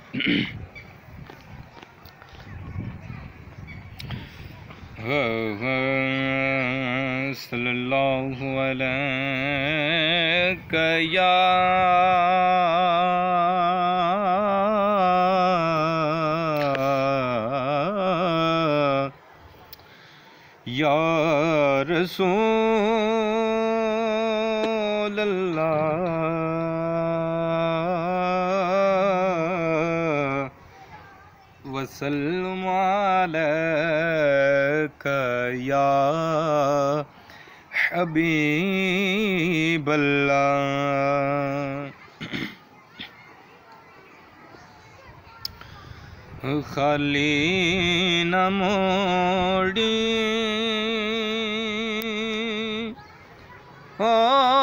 सल्लल्लाहु अलैका या रसूल अल्लाह वसल्लम अलैका या हबीब अल्लाह। खाली न मोड़ी ओ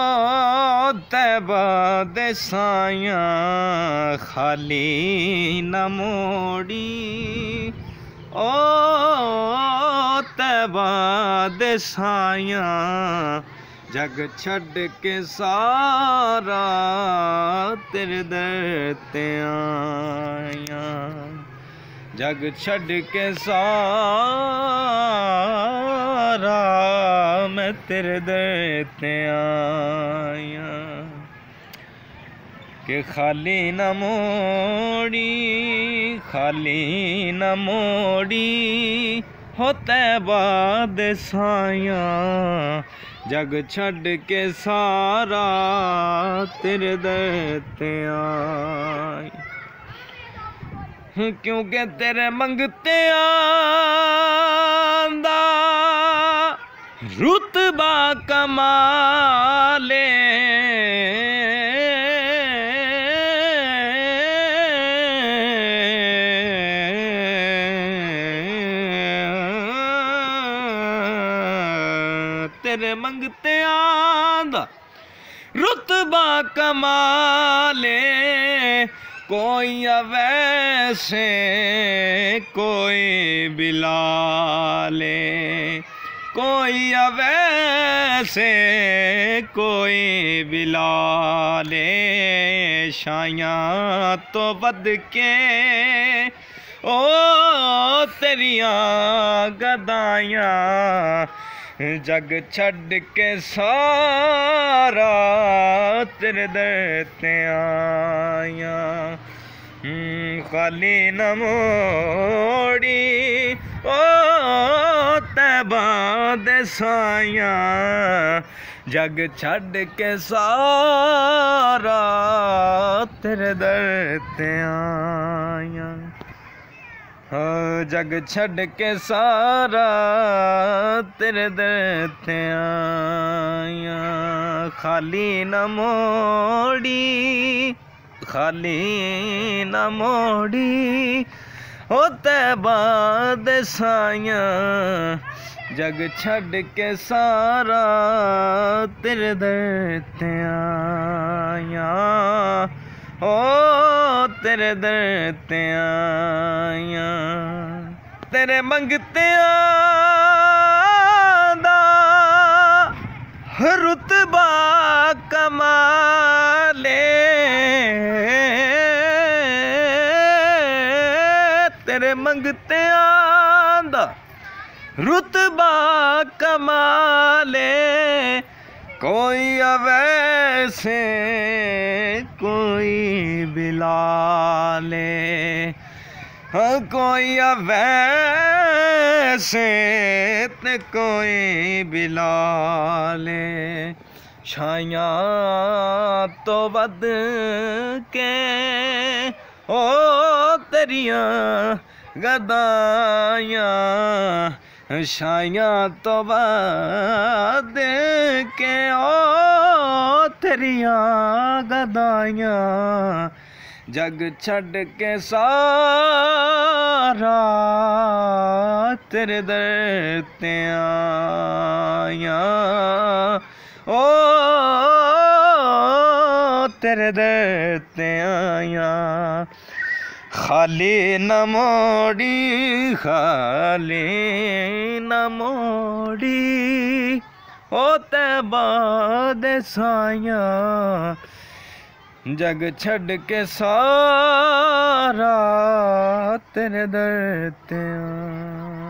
तैबा दे साया, खाली न मोड़ी ओ तैबा दे साया, जग छड़ के सारा तेरे दर ते आया, जग छड़ के सारा मैं तेरे दर ते आया। के खाली न मोड़ी, खाली न मोड़ी हो तैबा दे साया, जग छड़ के सारा तेरे दर ते आया। क्योंकि तेरे मंगते आंदा रुतबा कमाले, तेरे मंगते आंदा रुतबा कमाले, कोई अवैसे कोई बिलाले, कोई अवैसे कोई बिलाले, शायां तो बद के ओ तेरियां गदायां, जग छड़ के सारा तेरे दर ते आया। खाली न मोड़ी ओ तैबा दे साया, जग छड़ के सारा तेरे दर ते आया। जग छड़ के सारा तेरे दर ते आया। खाली न मोड़ी, खाली न मोड़ी ओ तैबा दे साया, जग छड़ के सारा तेरे दर ते आया। ओ तेरे दर ते आया। तेरे मंगते आंदा रुतबा कमाले, तेरे मंगते आंदा रुतबा कमाले, कोई अवैसे कोई बिलाले, हाँ कोई अवैसे ते कोई बिलाले, छाया तो बद के ओ तेरियां गदायां, छाया तो बद के ओ तेरियां गदायां, जग छड़ के सारा तेरे दर ते आया। ओ तेरे दर ते आया। खाली न मोड़ी, खाली न मोड़ी ओ तैबा दे साया, जग छड़ के सारा तेरे दर ते आया।